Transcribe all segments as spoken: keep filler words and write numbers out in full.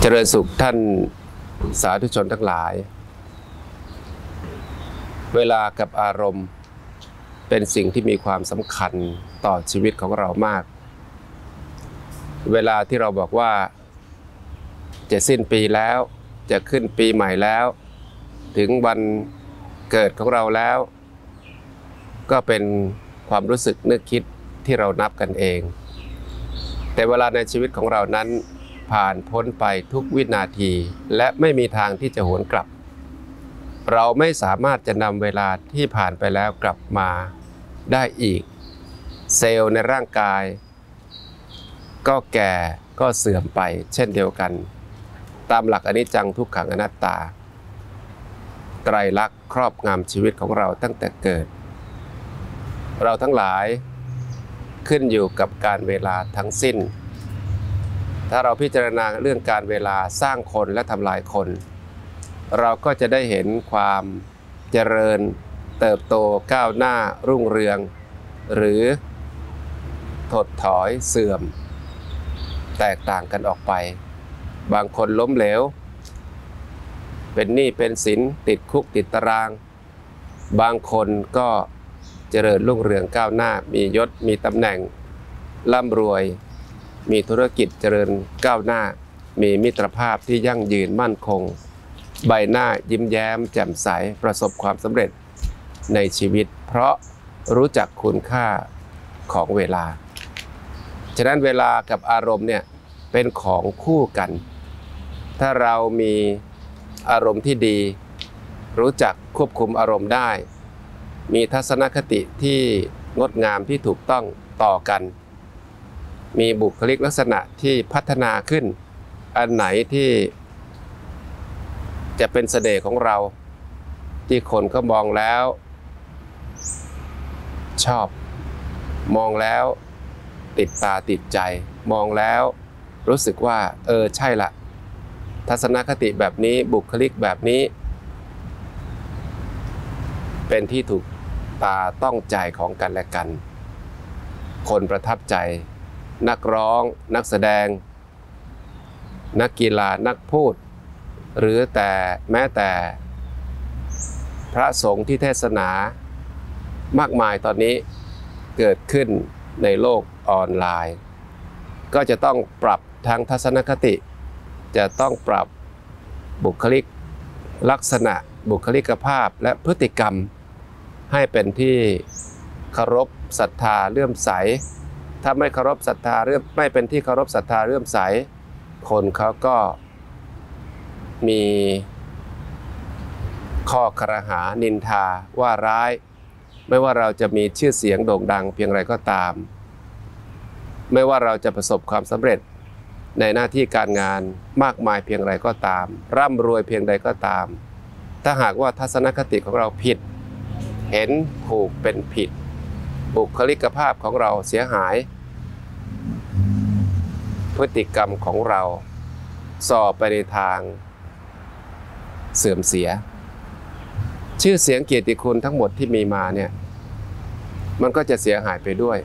เจริญสุขท่านสาธุชนทั้งหลายเวลากับอารมณ์เป็นสิ่งที่มีความสำคัญต่อชีวิตของเรามากเวลาที่เราบอกว่าจะสิ้นปีแล้วจะขึ้นปีใหม่แล้วถึงวันเกิดของเราแล้วก็เป็นความรู้สึกนึกคิดที่เรานับกันเองแต่เวลาในชีวิตของเรานั้นผ่านพ้นไปทุกวินาทีและไม่มีทางที่จะหวนกลับเราไม่สามารถจะนำเวลาที่ผ่านไปแล้วกลับมาได้อีกเซลล์ในร่างกายก็แก่ก็เสื่อมไปเช่นเดียวกันตามหลักอนิจจังทุกขังอนัตตาไตรลักษณ์ครอบงำชีวิตของเราตั้งแต่เกิดเราทั้งหลายขึ้นอยู่กับการเวลาทั้งสิ้นถ้าเราพิจารณาเรื่องการเวลาสร้างคนและทำลายคนเราก็จะได้เห็นความเจริญเติบโตก้าวหน้ารุ่งเรืองหรือถดถอยเสื่อมแตกต่างกันออกไปบางคนล้มเหลวเป็นหนี้เป็นสินติดคุกติดตารางบางคนก็เจริญรุ่งเรืองก้าวหน้ามียศมีตำแหน่งร่ำรวยมีธุรกิจเจริญก้าวหน้ามีมิตรภาพที่ยั่งยืนมั่นคงใบหน้ายิ้มแย้มแจ่มใสประสบความสำเร็จในชีวิตเพราะรู้จักคุณค่าของเวลาฉะนั้นเวลากับอารมณ์เนี่ยเป็นของคู่กันถ้าเรามีอารมณ์ที่ดีรู้จักควบคุมอารมณ์ได้มีทัศนคติที่งดงามที่ถูกต้องต่อกันมีบุคลิกลักษณะที่พัฒนาขึ้นอันไหนที่จะเป็นเสน่ห์ของเราที่คนก็มองแล้วชอบมองแล้วติดตาติดใจมองแล้วรู้สึกว่าเออใช่ละทัศนคติแบบนี้บุคลิกแบบนี้เป็นที่ถูกตาต้องใจของกันและกันคนประทับใจนักร้องนักแสดงนักกีฬานักพูดหรือแต่แม้แต่พระสงฆ์ที่เทศนามากมายตอนนี้เกิดขึ้นในโลกออนไลน์ก็จะต้องปรับทางทัศนคติจะต้องปรับบุคลิกลักษณะบุคลิกภาพและพฤติกรรมให้เป็นที่เคารพศรัทธาเลื่อมใสถ้าไม่เคารพศรัทธาเลื่อมไม่เป็นที่เคารพศรัทธาเลื่อมใสคนเขาก็มีข้อครหานินทาว่าร้ายไม่ว่าเราจะมีชื่อเสียงโด่งดังเพียงไรก็ตามไม่ว่าเราจะประสบความสำเร็จในหน้าที่การงานมากมายเพียงไรก็ตามร่ำรวยเพียงใดก็ตามถ้าหากว่าทัศนคติของเราผิดเห็นถูกเป็นผิดบุคลิกภาพของเราเสียหายพฤติกรรมของเราส่อไปในทางเสื่อมเสียชื่อเสียงเกียรติคุณทั้งหมดที่มีมาเนี่ยมันก็จะเสียหายไปด้วย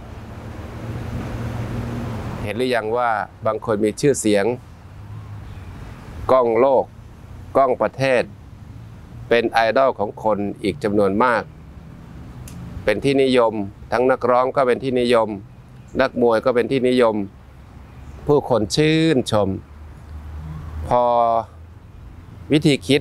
เห็นหรือยังว่าบางคนมีชื่อเสียงก้องโลกก้องประเทศเป็นไอดอลของคนอีกจำนวนมากเป็นที่นิยมทั้งนักร้องก็เป็นที่นิยมนักมวยก็เป็นที่นิยมผู้คนชื่นชมพอวิธีคิด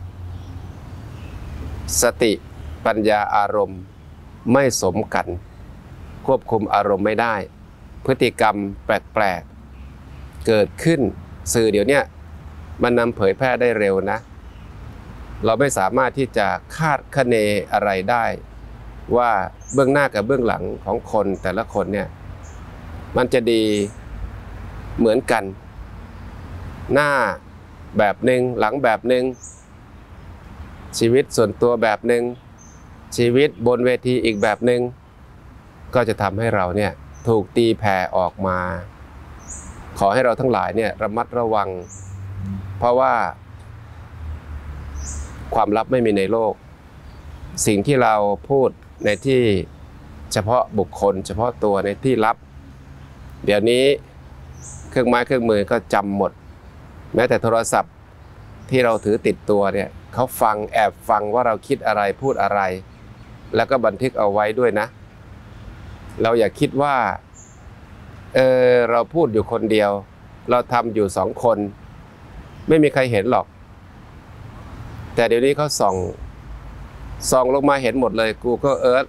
สติปัญญาอารมณ์ไม่สมกันควบคุมอารมณ์ไม่ได้พฤติกรรมแปลกๆเกิดขึ้นสื่อเดี๋ยวนี้มันนำเผยแพร่ได้เร็วนะเราไม่สามารถที่จะคาดคะเนอะไรได้ว่าเบื้องหน้ากับเบื้องหลังของคนแต่ละคนเนี่ยมันจะดีเหมือนกันหน้าแบบหนึ่งหลังแบบหนึ่งชีวิตส่วนตัวแบบหนึ่งชีวิตบนเวทีอีกแบบหนึ่งก็จะทำให้เราเนี่ยถูกตีแผ่ออกมาขอให้เราทั้งหลายเนี่ยระมัดระวังเพราะว่าความลับไม่มีในโลกสิ่งที่เราพูดในที่เฉพาะบุคคลเฉพาะตัวในที่ลับเดี๋ยวนี้เครื่องไม้เครื่องมือก็จำหมดแม้แต่โทรศัพท์ที่เราถือติดตัวเนี่ยเขาฟังแอบฟังว่าเราคิดอะไรพูดอะไรแล้วก็บันทึกเอาไว้ด้วยนะเราอย่าคิดว่าเออเราพูดอยู่คนเดียวเราทำอยู่สองคนไม่มีใครเห็นหรอกแต่เดี๋ยวนี้เขาส่องส่องลงมาเห็นหมดเลย Google Earth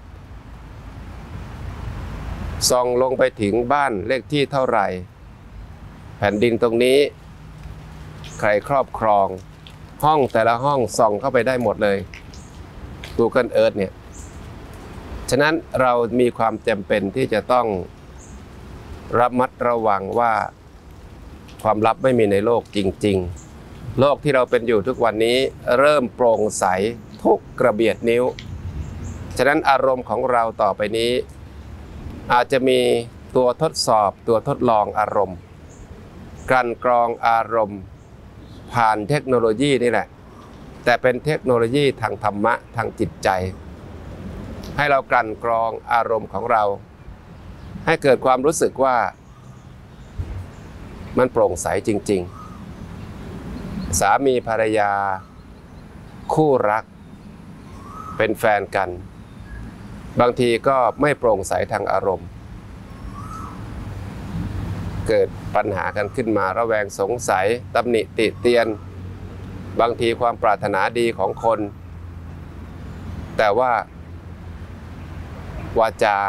ส่องลงไปถึงบ้านเลขที่เท่าไหร่แผ่นดินตรงนี้ใครครอบครองห้องแต่ละห้องส่องเข้าไปได้หมดเลย Google Earth เนี่ยฉะนั้นเรามีความจำเป็นที่จะต้องระมัดระวังว่าความลับไม่มีในโลกจริงๆโลกที่เราเป็นอยู่ทุกวันนี้เริ่มโปร่งใสทุกกระเบียดนิ้วฉะนั้นอารมณ์ของเราต่อไปนี้อาจจะมีตัวทดสอบตัวทดลองอารมณ์กลั่นกรองอารมณ์ผ่านเทคโนโลยีนี่แหละแต่เป็นเทคโนโลยีทางธรรมะทางจิตใจให้เรากลั่นกรองอารมณ์ของเราให้เกิดความรู้สึกว่ามันโปร่งใสจริงๆสามีภรรยาคู่รักเป็นแฟนกันบางทีก็ไม่โปร่งใสทางอารมณ์เกิดปัญหากันขึ้นมาระแวงสงสัยตำหนิติเตียนบางทีความปรารถนาดีของคนแต่ว่าวาจา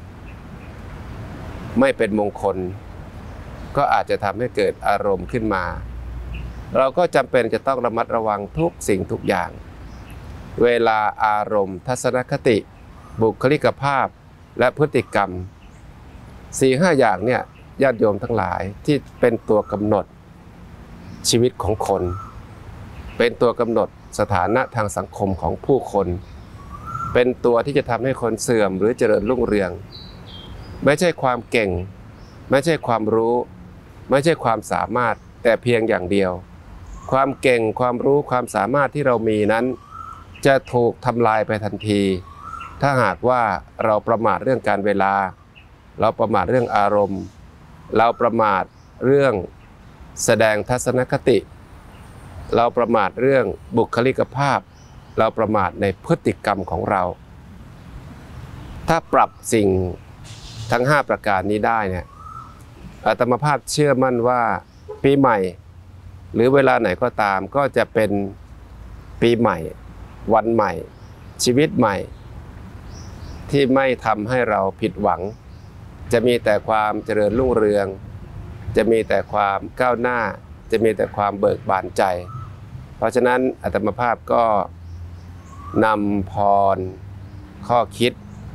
ไม่เป็นมงคลก็อาจจะทำให้เกิดอารมณ์ขึ้นมาเราก็จำเป็นจะต้องระมัดระวังทุกสิ่งทุกอย่างเวลาอารมณ์ทัศนคติบุคลิกภาพและพฤติกรรม สี่ห้า อย่างเนี่ยญาติโยมทั้งหลายที่เป็นตัวกำหนดชีวิตของคนเป็นตัวกำหนดสถานะทางสังคมของผู้คนเป็นตัวที่จะทำให้คนเสื่อมหรือเจริญรุ่งเรืองไม่ใช่ความเก่งไม่ใช่ความรู้ไม่ใช่ความสามารถแต่เพียงอย่างเดียวความเก่งความรู้ความสามารถที่เรามีนั้นจะถูกทำลายไปทันทีถ้าหากว่าเราประมาทเรื่องการเวลาเราประมาทเรื่องอารมณ์เราประมาทเรื่องแสดงทัศนคติเราประมาทเรื่องบุคลิกภาพเราประมาทในพฤติกรรมของเราถ้าปรับสิ่งทั้งห้าประการนี้ได้เนี่ยอาตมาภาพเชื่อมั่นว่าปีใหม่หรือเวลาไหนก็ตามก็จะเป็นปีใหม่วันใหม่ชีวิตใหม่ที่ไม่ทำให้เราผิดหวังจะมีแต่ความเจริญรุ่งเรืองจะมีแต่ความก้าวหน้าจะมีแต่ความเบิกบานใจเพราะฉะนั้นอาตมาภาพก็นำพรข้อคิด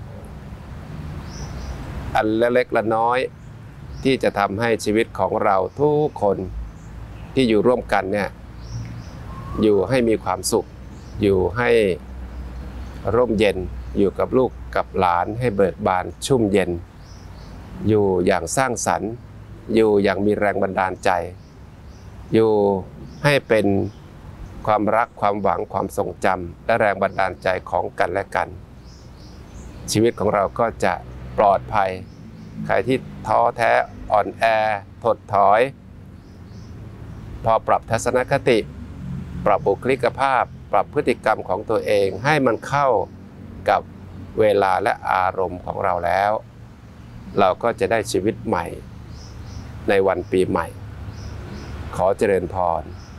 อันเล็กๆละน้อยที่จะทำให้ชีวิตของเราทุกคนที่อยู่ร่วมกันเนี่ยอยู่ให้มีความสุขอยู่ให้ร่มเย็นอยู่กับลูกกับหลานให้เบิกบานชุ่มเย็นอยู่อย่างสร้างสรรค์อยู่อย่างมีแรงบันดาลใจอยู่ให้เป็นความรักความหวังความทรงจำและแรงบันดาลใจของกันและกันชีวิตของเราก็จะปลอดภัยใครที่ท้อแท้อ่อนแอถดถอยพอปรับทัศนคติปรับบุคลิกภาพปรับพฤติกรรมของตัวเองให้มันเข้ากับเวลาและอารมณ์ของเราแล้วเราก็จะได้ชีวิตใหม่ในวันปีใหม่ขอเจริญพร